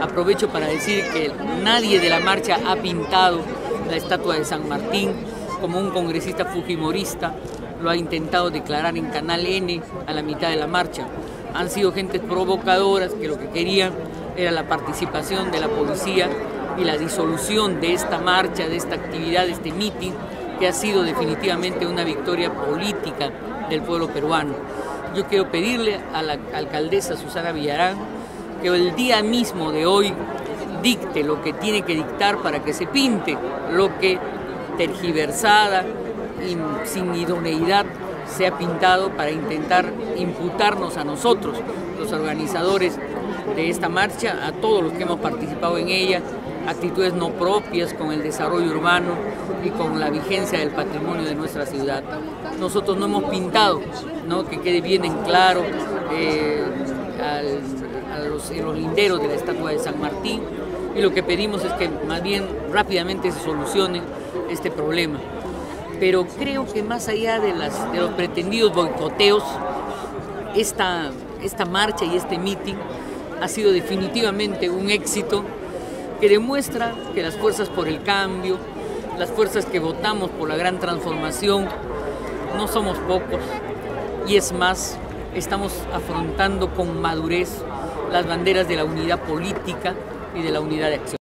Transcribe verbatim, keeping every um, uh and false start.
Aprovecho para decir que nadie de la marcha ha pintado la estatua de San Martín, como un congresista fujimorista lo ha intentado declarar en Canal N a la mitad de la marcha. Han sido gentes provocadoras que lo que querían era la participación de la policía y la disolución de esta marcha, de esta actividad, de este mitin, que ha sido definitivamente una victoria política del pueblo peruano. Yo quiero pedirle a la alcaldesa Susana Villarán que el día mismo de hoy dicte lo que tiene que dictar para que se pinte lo que tergiversada y sin idoneidad se ha pintado para intentar imputarnos a nosotros, los organizadores de esta marcha, a todos los que hemos participado en ella, actitudes no propias con el desarrollo urbano y con la vigencia del patrimonio de nuestra ciudad. Nosotros no hemos pintado, ¿no?, que quede bien en claro eh, al, a los, en los linderos de la estatua de San Martín, y lo que pedimos es que más bien rápidamente se solucione este problema. Pero creo que más allá de, las, de los pretendidos boicoteos, esta, esta marcha y este mitin ha sido definitivamente un éxito que demuestra que las fuerzas por el cambio, las fuerzas que votamos por la gran transformación, no somos pocos, y es más, estamos afrontando con madurez las banderas de la unidad política y de la unidad de acción.